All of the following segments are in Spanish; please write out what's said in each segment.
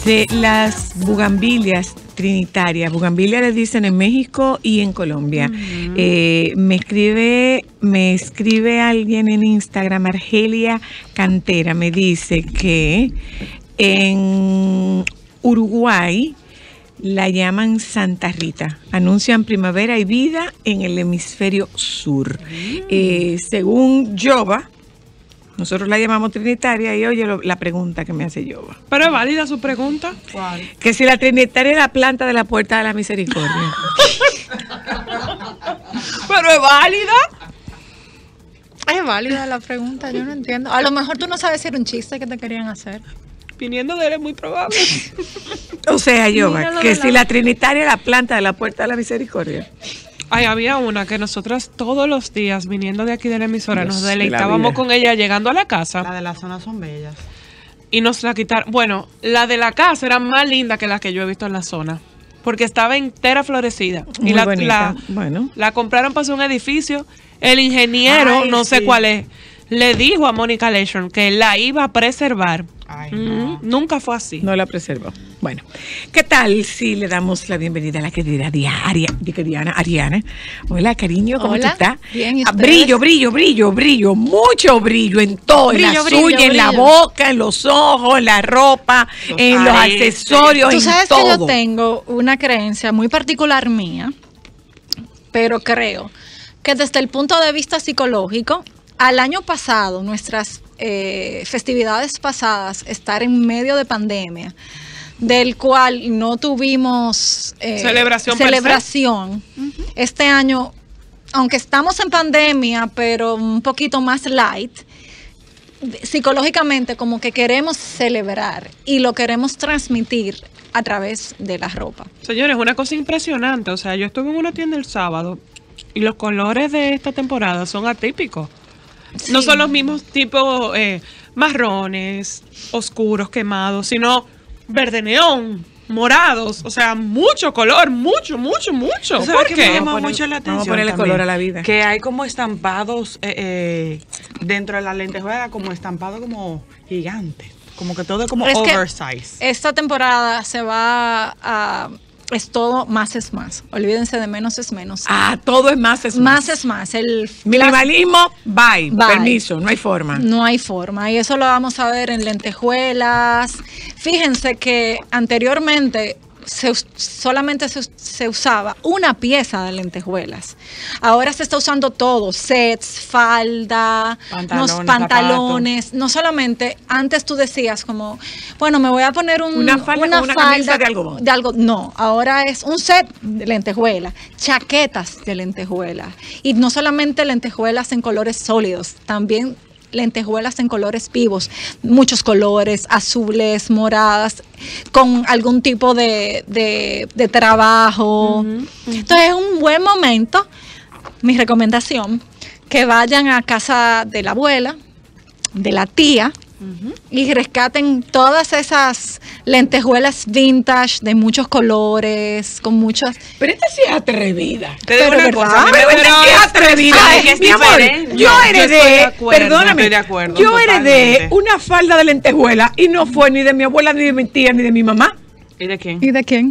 Dice, las bugambilias trinitarias, bugambilia les dicen en México y en Colombia. Me escribe alguien en Instagram, Argelia Cantera, me dice que en Uruguay la llaman Santa Rita. Anuncian primavera y vida en el hemisferio sur. Según Yoba, nosotros la llamamos trinitaria y oye la pregunta que me hace Yoba. ¿Pero es válida su pregunta? ¿Cuál? Que si la trinitaria es la planta de la puerta de la misericordia. ¿Pero es válida? Es válida la pregunta, yo no entiendo. A lo mejor tú no sabes si era un chiste que te querían hacer. Viniendo de él es muy probable. O sea, Yoba, que si la trinitaria es la planta de la puerta de la misericordia. Ay, había una que nosotras todos los días, viniendo de aquí de la emisora, nos deleitábamos con ella llegando a la casa. La de la zona son bellas. Y nos la quitaron. Bueno, la de la casa era más linda que la que yo he visto en la zona. Porque estaba entera florecida. Muy y la compraron para hacer un edificio. El ingeniero, no sé cuál es, le dijo a Mónica Leishon que la iba a preservar. Ay, no. Nunca fue así. No la preservó. Bueno, ¿qué tal si le damos la bienvenida a la querida Ariana? Hola, cariño, ¿cómo tú estás? Bien, ¿y brillo, mucho brillo en todo, en las uñas, en la boca, en los ojos, en la ropa, en los accesorios, en todo. Tú sabes que yo tengo una creencia muy particular mía, pero creo que desde el punto de vista psicológico, al año pasado, nuestras festividades pasadas, estar en medio de pandemia, del cual no tuvimos celebración. Este año, aunque estamos en pandemia, pero un poquito más light, psicológicamente como que queremos celebrar y lo queremos transmitir a través de la ropa. Señores, una cosa impresionante, o sea, yo estuve en una tienda el sábado y los colores de esta temporada son atípicos. Sí. No son los mismos tipos marrones, oscuros, quemados, sino verde neón, morados, o sea, mucho color, mucho. ¿Por qué? Me llama mucho la atención. Vamos a ponerle color a la vida. Que hay como estampados dentro de la lentejuela, como estampados como gigantes. Como que todo es como oversize. Esta temporada se va a... Es todo más es más. Olvídense de menos es menos. Todo es más es más. Más es más. El minimalismo, bye. Permiso, no hay forma. No hay forma. Y eso lo vamos a ver en lentejuelas. Fíjense que anteriormente solamente se usaba una pieza de lentejuelas. Ahora se está usando todo, sets, falda, pantalones. No solamente, antes tú decías como, bueno, me voy a poner una falda camisa de algodón. No, ahora es un set de lentejuelas, chaquetas de lentejuelas. Y no solamente lentejuelas en colores sólidos, también lentejuelas en colores vivos, muchos colores, azules, moradas, con algún tipo de trabajo. Entonces es un buen momento, mi recomendación, que vayan a casa de la abuela, de la tía, y rescaten todas esas lentejuelas vintage de muchos colores, con muchas... Pero esta sí es atrevida. Pero esta sí es atrevida. Yo heredé, perdóname, yo heredé una falda de lentejuela y no fue ni de mi abuela, ni de mi tía, ni de mi mamá. ¿Y de quién? ¿Y de quién?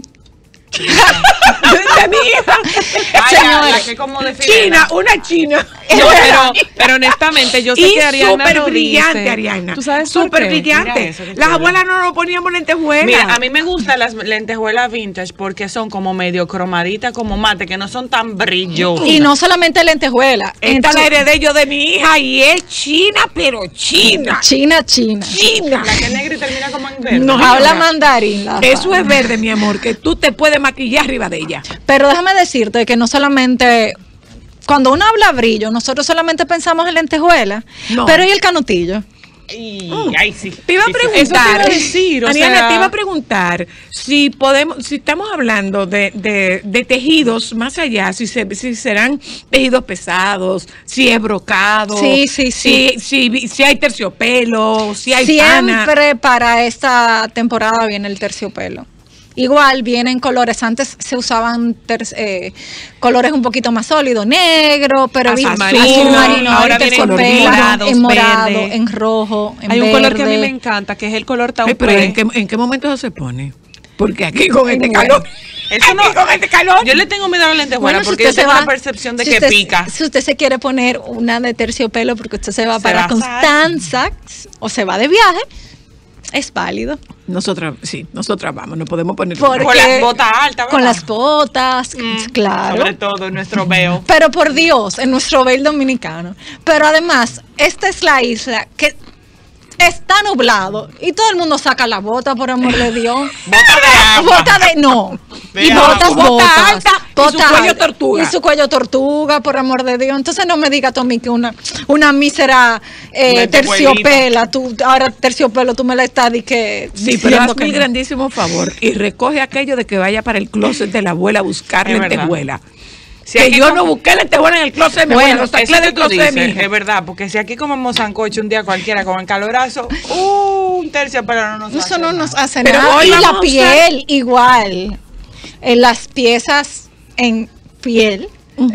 De mi hija. Señora, que como China, una china. Pero honestamente, yo sé que Ariana súper brillante, Ariana. ¿Tú sabes súper brillante. Las abuelas no lo poníamos lentejuelas. Mira, a mí me gustan las lentejuelas vintage porque son como medio cromaditas, como mate, que no son tan brillosas. Y no solamente lentejuelas. Esta la heredé yo de mi hija y es china, pero china. China. La que es negra y termina como en verde. No, habla mandarín. Eso es verde, mi amor, que tú te puedes maquillar arriba de ella. Pero déjame decirte que no solamente... Cuando uno habla brillo, nosotros solamente pensamos en lentejuela, pero ¿y el canutillo? Ay, sí. Te iba a preguntar, eso te iba a decir, Ariana, te iba a preguntar si estamos hablando de tejidos más allá, si serán tejidos pesados, si es brocado, si hay terciopelo, si hay pana. Siempre para esta temporada viene el terciopelo. Igual vienen colores, antes se usaban colores un poquito más sólidos, negro, pero Azul azul marino, ahora en vienen terciopelo, en morado, verde. en rojo, en Hay un verde. color que a mí me encanta, que es el color taupe. Pero ¿en qué momento eso se pone? Porque aquí con este Bueno, calor. Eso no, aquí con este calor. yo le tengo miedo a la lentejuela Bueno, si porque usted yo tengo se la va- percepción de si que usted- pica. Si usted se quiere poner una de terciopelo porque usted se va Se para va a asar. Constanza o se va de viaje, es válido. Nosotras vamos, no podemos poner. Porque Con las botas altas, con ¿verdad? las botas, claro. Sobre todo en nuestro veo. Pero por Dios, en nuestro baile dominicano. Pero además, esta es la isla que está nublado y todo el mundo saca la bota, por amor de Dios. Bota de agua. Bota de no. De Y agua. botas, Bota botas. alta y su Bota cuello alta. tortuga. Y su cuello tortuga, por amor de Dios. Entonces no me diga Tommy que una mísera terciopela, ahora terciopelo tú me la estás Sí, pero diciendo hazme que el no. grandísimo favor y recoge aquello de que vaya para el closet de la abuela a buscar Es verdad. lentejuela. Si que aquí yo como- no busqué lentejuela en el closet de mi Bueno, abuela, lo saqué Eso del que tú closet de mi dices, hija. es verdad, porque si aquí comemos sancocho un día cualquiera con el calorazo, un terciopelo no nos Eso hace no nada. nos hace Pero nada. hoy Y vamos la a usar- piel igual. Las piezas en piel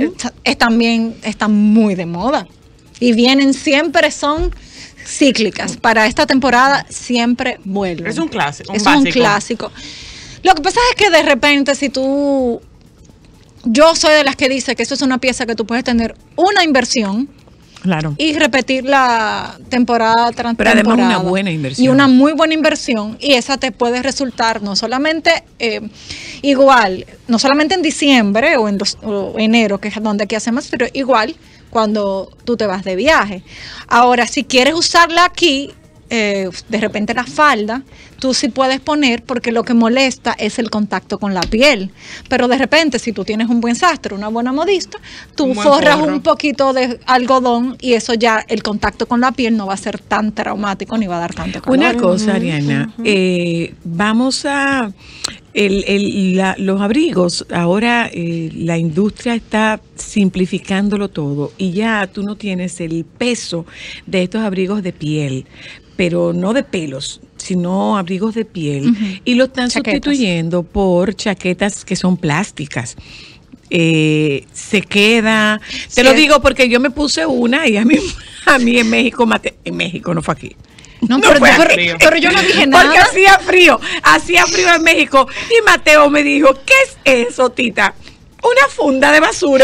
también están muy de moda. Y vienen siempre, son cíclicas. Para esta temporada siempre vuelven. Es un clásico, un Es básico. un clásico. Lo que pasa es que de repente si tú... Yo soy de las que dice que eso es una pieza que tú puedes tener una inversión Claro. y repetir la temporada tras Pero además temporada. una buena inversión. Y una muy buena inversión, y esa te puede resultar no solamente igual, no solamente en diciembre o enero, que es donde aquí hacemos, pero igual cuando tú te vas de viaje. Ahora, si quieres usarla aquí, de repente la falda, tú sí puedes poner, porque lo que molesta es el contacto con la piel. Pero de repente, si tú tienes un buen sastre, una buena modista, tú Un buen forras forro. un poquito de algodón y eso ya, el contacto con la piel no va a ser tan traumático ni va a dar tanto calor. Una cosa, Ariana, vamos a los abrigos. Ahora la industria está simplificándolo todo y ya tú no tienes el peso de estos abrigos de piel, pero no de pelos, sino abrigos de piel, y lo están Chaquetas. sustituyendo por chaquetas que son plásticas. Se queda, te lo Sí. digo porque yo me puse una y a mí en México en México no fue aquí. No, No pero, fue pero- aquí. pero yo no dije Porque nada. hacía frío en México. Y Mateo me dijo, ¿qué es eso, Tita? Una funda de basura.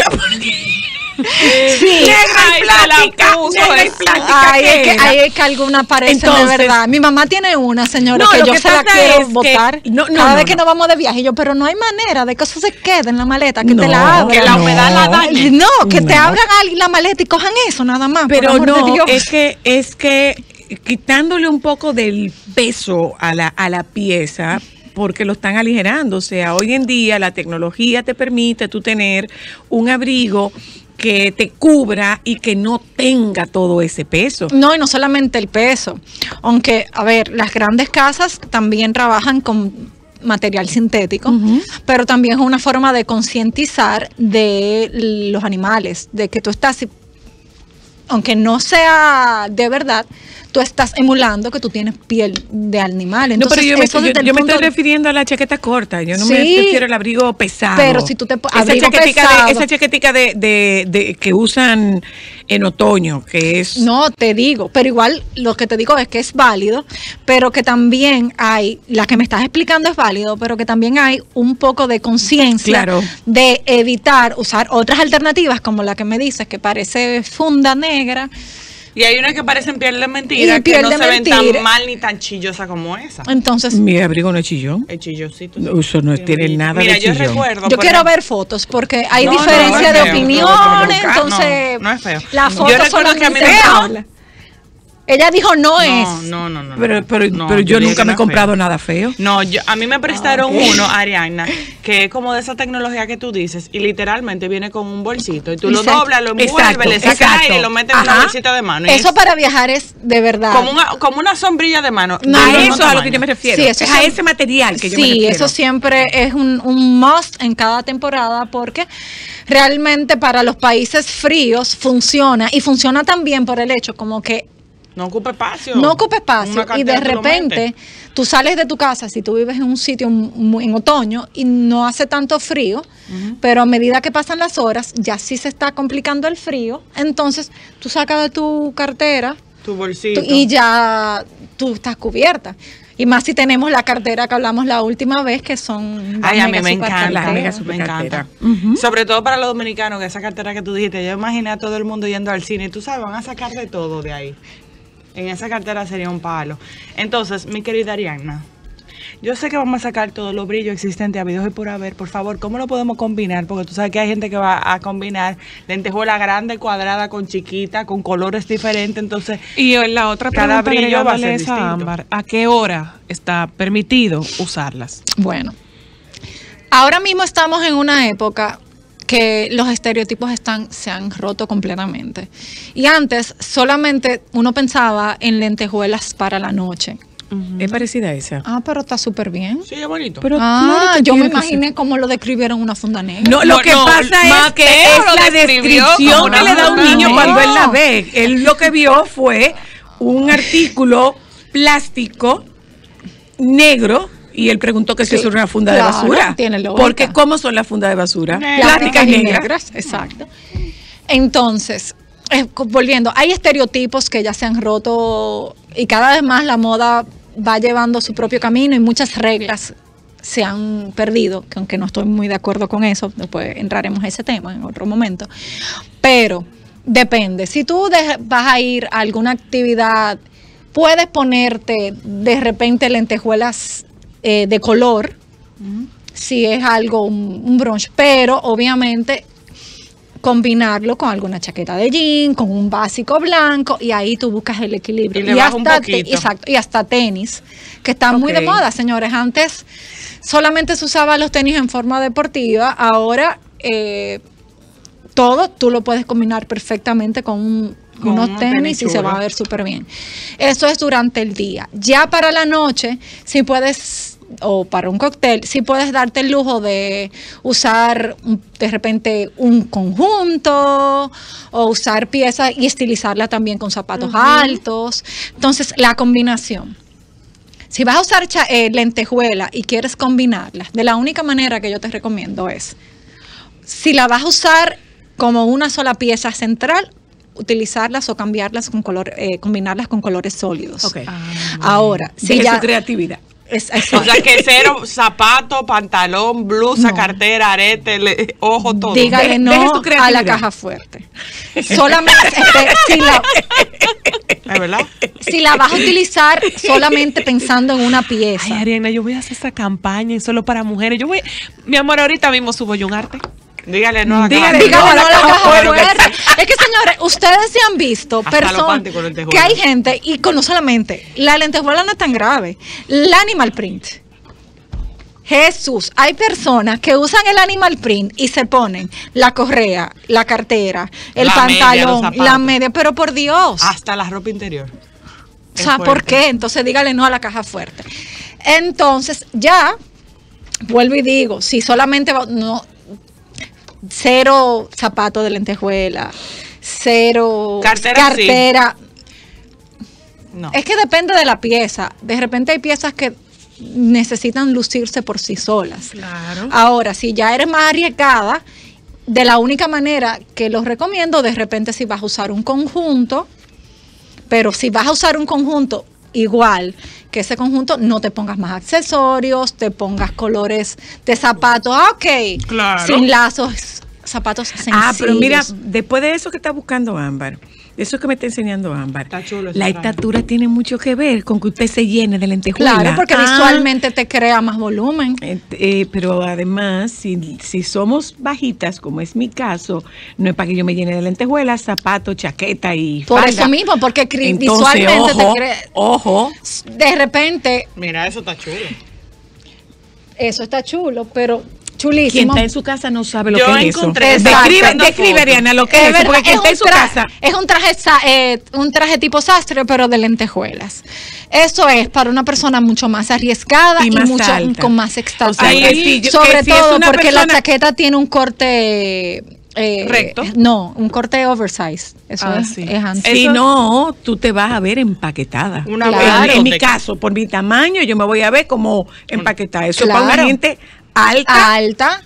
Sí. Negra Ay, y se la plástica. puso Negra y eso. plástica. Ay, ¿qué es que, era? ay, es que alguna parecen Entonces- de verdad. Mi mamá tiene una, señora, No, que lo yo que se la pasa quiero es que- botar no, cada vez que no. nos vamos de viaje. Y yo, pero no hay manera de que eso se quede en la maleta, que No, te la abran. que la humedad la dañe. No, que te No. abran la maleta y cojan eso nada más. por Pero amor de no, Dios. es que quitándole un poco del peso a la pieza, porque lo están aligerando. O sea, hoy en día la tecnología te permite tú tener un abrigo que te cubra y que no tenga todo ese peso. No, y no solamente el peso. Aunque, a ver, las grandes casas también trabajan con material sintético, pero también es una forma de concientizar de los animales, de que tú estás, aunque no sea de verdad, tú estás emulando que tú tienes piel de animal. No, Entonces, pero eso desde el yo me punto estoy de- refiriendo a la chaqueta corta. Yo no Sí, me refiero al abrigo pesado. pero si tú te esa abrigo chaquetica pesado. esa chaquetica de que usan en otoño, que es No, te digo, pero igual lo que te digo es que es válido, pero que también hay, la que me estás explicando es válido, pero que también hay un poco de conciencia Claro. de evitar usar otras alternativas como la que me dices, que parece funda negra. Y hay unas que parecen piel de mentira, Y que piel no de se ven mentira. tan mal ni tan chillosa como esa. Entonces, mi abrigo no es chillón. El chillocito. No, eso no tiene nada Mira, de yo chillón. recuerdo. yo por quiero ejemplo, ver fotos porque hay No, diferencia no es de feo, opiniones, no, entonces no es feo. las Yo fotos recuerdo solamente que a mí me hablan. Ella dijo no es. No. Pero yo dije nunca que me he no es comprado feo. nada feo. No, a mí me prestaron ok. uno, Ariana, que es como de esa tecnología que tú dices y literalmente viene con un bolsito y tú lo Exacto. doblas, lo envuelves, Exacto, le sacas exacto. aire y lo metes en una Ajá. bolsita de mano. Y Eso es para viajar es de verdad. como una sombrilla de mano. No, a del eso mismo es a lo tamaño. que yo me refiero. Sí, eso es a sí. ese material que yo me Sí, refiero. eso siempre es un must en cada temporada porque realmente para los países fríos funciona y funciona también por el hecho como que No ocupa espacio. No ocupa espacio. Una Y de cartera tú lo repente metes. tú sales de tu casa, si tú vives en un sitio en otoño y no hace tanto frío, pero a medida que pasan las horas, ya sí se está complicando el frío. Entonces tú sacas de tu cartera Tu bolsito. y ya tú estás cubierta. Y más si tenemos la cartera que hablamos la última vez, que son las Ay, a mí mega me super encanta. Las mega carteras. super Me encanta. cartera. Sobre todo para los dominicanos, que esa cartera que tú dijiste, yo imaginé a todo el mundo yendo al cine y tú sabes, van a sacar de todo de ahí. En esa cartera sería un palo. Entonces, mi querida Arianna, yo sé que vamos a sacar todos los brillos existentes habidos y por haber. Por favor, ¿cómo lo podemos combinar? Porque tú sabes que hay gente que va a combinar lentejuela grande, cuadrada, con chiquita, con colores diferentes. Entonces, Y la otra cada pregunta brillo va a ser agregándole esa, distinto. Ámbar, ¿a qué hora está permitido usarlas? Bueno, ahora mismo estamos en una época que los estereotipos se han roto completamente. Y antes solamente uno pensaba en lentejuelas para la noche. Es parecida a esa. Ah, pero está súper bien. sí, es bonito. Pero Ah, claro que yo me tiene que imaginé cómo lo describieron una funda negra. No, lo No, que no, pasa es Mateo que es lo la describió descripción como que le da un una niño no. cuando él la ve. Él lo que vio fue un artículo plástico negro y él preguntó que si Sí, es una funda claro, de basura. tiene lógica. Porque ¿cómo son las fundas de basura? Plásticas Plásticas y negras. negras, exacto. Entonces, volviendo, hay estereotipos que ya se han roto y cada vez más la moda va llevando su propio camino y muchas reglas se han perdido, que aunque no estoy muy de acuerdo con eso, después entraremos a ese tema en otro momento, pero depende, si tú vas a ir a alguna actividad, puedes ponerte de repente lentejuelas de color, si es algo, un brunch, pero obviamente combinarlo con alguna chaqueta de jean, con un básico blanco y ahí tú buscas el equilibrio. Y le bajas un poquito. Exacto, y hasta tenis, que están muy de Ok. moda, señores. Antes solamente se usaban los tenis en forma deportiva, ahora todo tú lo puedes combinar perfectamente con Con unos unos tenis tenis y se va a chulos. ver súper bien. Eso es durante el día. Ya para la noche, si puedes, o para un cóctel, si puedes darte el lujo de usar de repente un conjunto o usar piezas y estilizarla también con zapatos altos. Entonces, la combinación. Si vas a usar lentejuela y quieres combinarlas, de la única manera que yo te recomiendo es, si la vas a usar como una sola pieza central, utilizarlas o cambiarlas con combinarlas con colores sólidos. Ok. Ahora, si Deje ya su creatividad. O sea que cero, zapato, pantalón, blusa, No. cartera, arete, ojo, todo. dígale Deje no su a la creatividad. caja fuerte. Solamente ¿Es verdad? si la vas a utilizar solamente pensando en una pieza. Ay, Ariana, yo voy a hacer esa campaña y solo para mujeres. Mi amor, ahorita mismo subo yo un arte. Dígale no a la Dígale caja. Dígale no a la caja fuerte. fuerte. Es que, señores, ustedes se han visto Hasta los personas panties con lentejuela. que hay gente, y no solamente, la lentejuela no es tan grave, el animal print. Jesús, hay personas que usan el animal print y se ponen la correa, la cartera, el La media, los pantalón, zapatos. la media, pero por Dios. Hasta la ropa interior. O sea, Es ¿por fuerte. qué? Entonces dígale no a la caja fuerte. Entonces, ya, vuelvo y digo, si solamente cero zapatos de lentejuela, cero Cartera, No. Es que depende de la pieza. De repente hay piezas que necesitan lucirse por sí solas. Claro. Ahora, si ya eres más arriesgada, de la única manera que los recomiendo, de repente si vas a usar un conjunto, pero si vas a usar un conjunto igual que ese conjunto, no te pongas más accesorios, te pongas colores de zapatos, ok, Claro. sin lazos, zapatos sencillos. Ah, pero mira, después de eso que está buscando Ámbar, de eso que me está enseñando Ámbar, Está chulo ese la traje. estatura tiene mucho que ver con que usted se llene de lentejuela. Claro, porque Ah, visualmente te crea más volumen. pero además, si somos bajitas, como es mi caso, no es para que yo me llene de lentejuelas, zapatos, chaqueta y Por falda. eso mismo, porque Entonces, visualmente ojo, te crea. ojo, De repente, Mira, eso está chulo. eso está chulo, pero quien chulísimo. está en su casa no sabe lo Yo que es eso. encontré esa Describe, foto. Ariana, lo que Es es eso, verdad, porque quien está en su casa. es un traje tipo sastre, pero de lentejuelas. Eso es para una persona mucho más arriesgada Y y, más mucho alta. con más estatura. O sea, que si yo- Sobre que si es todo una porque la persona- chaqueta tiene un corte ¿Recto? No, un corte oversize. Eso Sí. es antes. Si no, tú te vas a ver empaquetada. Una Claro. En mi caso, por mi tamaño, yo me voy a ver como empaquetada. Eso es para una Claro. gente alta. alta.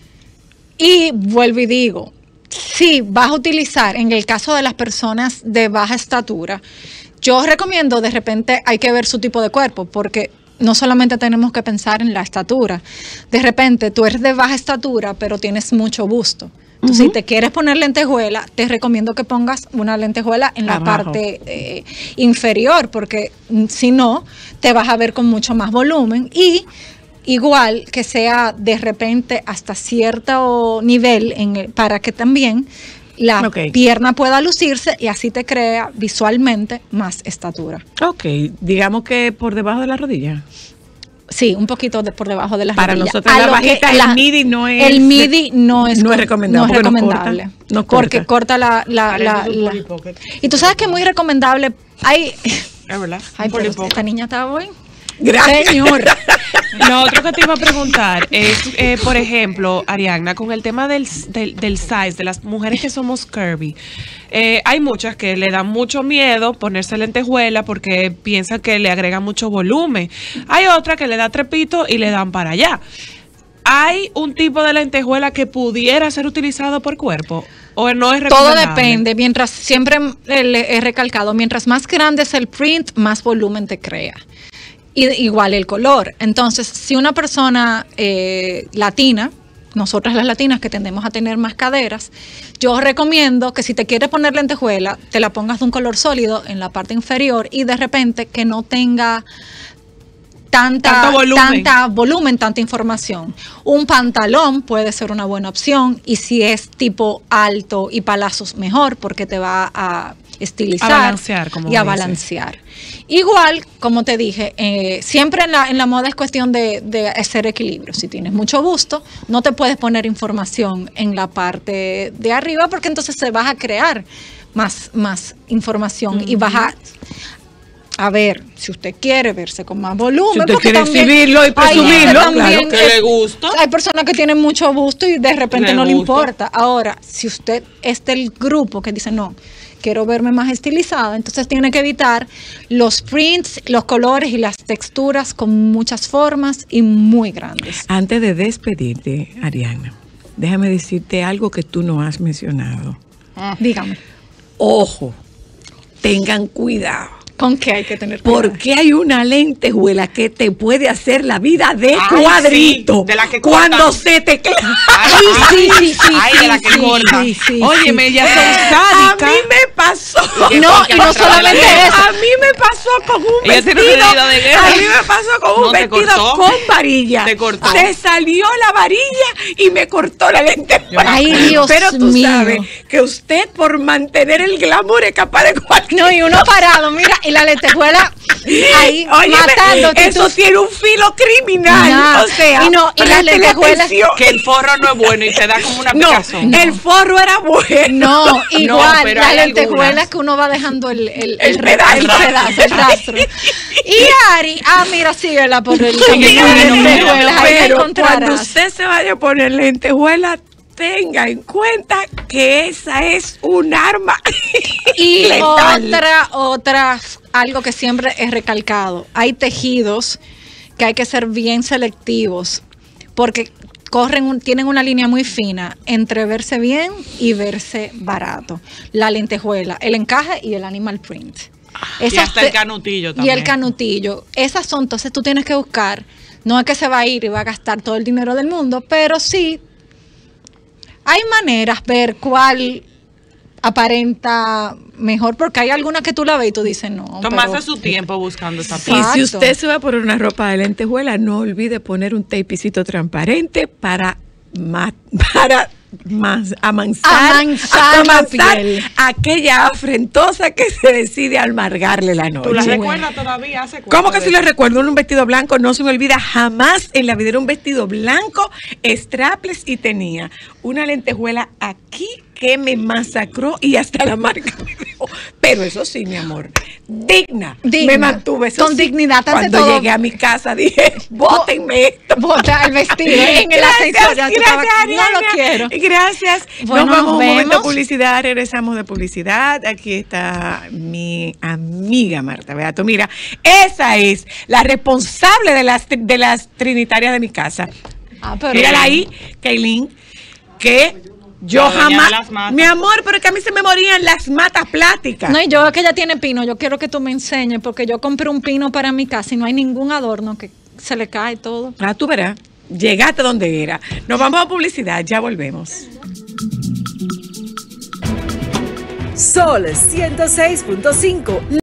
Y vuelvo y digo, si vas a utilizar, en el caso de las personas de baja estatura, yo recomiendo, de repente hay que ver su tipo de cuerpo, porque no solamente tenemos que pensar en la estatura. De repente tú eres de baja estatura, pero tienes mucho busto. Entonces, si te quieres poner lentejuela, te recomiendo que pongas una lentejuela en la Abajo. parte inferior, porque si no, te vas a ver con mucho más volumen. Y igual que sea de repente hasta cierto nivel para que también la Ok. pierna pueda lucirse y así te crea visualmente más estatura. Ok, digamos que por debajo de la rodilla. Sí, un poquito por debajo de las Para rodillas. nosotros A la lo que bajita, el midi no es- El midi no es no es recomendable, no es porque no corta, recomendable. no corta. Porque corta Parece un Polly Pocket. Y tú sabes que es muy recomendable. Es verdad. Ay, Un Polly pero Pocket. esta niña está hoy. Gracias. Señor. Lo otro que te iba a preguntar es, por ejemplo, Ariadna, con el tema del size, de las mujeres que somos curvy, hay muchas que le dan mucho miedo ponerse lentejuela porque piensan que le agregan mucho volumen. Hay otra que le da trepito y le dan para allá. ¿Hay un tipo de lentejuela que pudiera ser utilizado por cuerpo? ¿O no es Todo recomendable? depende. Mientras, siempre le he recalcado, mientras más grande es el print, más volumen te crea. Y igual el color. Entonces, si una persona latina, nosotras las latinas que tendemos a tener más caderas, yo recomiendo que si te quieres poner lentejuela, te la pongas de un color sólido en la parte inferior y de repente que no tenga tanta volumen, tanta información. Un pantalón puede ser una buena opción y si es tipo alto y palazos mejor porque te va a estilizar A balancear, como y a dice. balancear. Igual, como te dije, siempre en la moda es cuestión de hacer equilibrio. Si tienes mucho busto, no te puedes poner información en la parte de arriba porque entonces se vas a crear más información y vas a ver, si usted quiere verse con más volumen, Si usted porque quiere también exhibirlo y hay presumirlo, gente claro, también, que le gusta. Hay personas que tienen mucho busto y de repente Le no le gusta. importa. Ahora, si usted es del grupo que dice, no, quiero verme más estilizada, entonces tiene que evitar los prints, los colores y las texturas con muchas formas y muy grandes. Antes de despedirte, Ariadna, déjame decirte algo que tú no has mencionado. Dígame, Ojo, tengan cuidado. ¿con qué hay que tener cuidado? Porque hay una lentejuela que te puede hacer la vida de Ay, cuadrito. sí, de la que cuando cortan. se te Ay, sí, Ay, de la que corta. Óyeme, ellas son A sádicas. mí me pasó. Y No, porque y no para solamente trabajar eso. A mí me pasó con un Ella tiene vestido. herido de guerra. A mí me pasó con No, un te vestido cortó. con varilla. Te cortó. Se salió la varilla y me cortó la lentejuela. Ay, Dios Pero tú mío. sabes que usted por mantener el glamour es capaz de cualquier. No, y uno parado, mira, y la lentejuela ahí Óyeme, matándote. eso tú- tiene un filo criminal. Nah. O sea, Y no, y las préstele lentejuelas- atención. Que el forro no es bueno y te da como una No, picazón. el forro era bueno. No, igual, pero las hay lentejuelas algunas. que uno va dejando el pedazo. el rastro. Y Ari, mira, síguela por el Sigue camino de camino, lentejuelas, ahí la Pero encontrarás. cuando usted se vaya a poner lentejuela, tenga en cuenta que esa es un arma. Y letal. otra, algo que siempre he recalcado, hay tejidos que hay que ser bien selectivos porque tienen una línea muy fina entre verse bien y verse barato. La lentejuela, el encaje y el animal print. Y hasta el canutillo Y también. el canutillo. Esas son, entonces tú tienes que buscar, no es que se va a ir y va a gastar todo el dinero del mundo, pero sí hay maneras ver cuál aparenta mejor, porque hay algunas que tú la ves y tú dices no. Tomarse pero- su tiempo buscando esta Y Exacto. si usted se va a poner una ropa de lentejuela, no olvide poner un tapicito transparente para Amansar la piel. aquella afrentosa que se decide amargarle la noche. ¿Tú la Oye, recuerdas todavía? ¿Hace cuánto ¿Cómo que de si lo eso? recuerdo? Un vestido blanco, no se me olvida jamás en la vida. Era un vestido blanco, strapless y tenía una lentejuela aquí que me masacró y hasta la marca me dejó. Pero eso sí, mi amor, digna. Me mantuve eso con sí. dignidad ante Cuando todo. llegué a mi casa dije, bótenme esto. Bota el vestido en el ascensor. Ya tú estabas, no lo quiero. Gracias. Bueno, nos vamos nos un momento de vemos. publicidad, regresamos de publicidad. Aquí está mi amiga Marta Beato. Mira, esa es la responsable de las trinitarias de mi casa. Pero Mírala ahí, Kaylin, que yo La dueña de jamás, las matas. mi amor, pero que a mí se me morían las matas plásticas. No, y yo que ella tiene pino, yo quiero que tú me enseñes, porque yo compré un pino para mi casa y no hay ningún adorno que se le cae todo. Ah, tú verás, llegaste donde era. Nos vamos a publicidad, ya volvemos. Sol 106.5.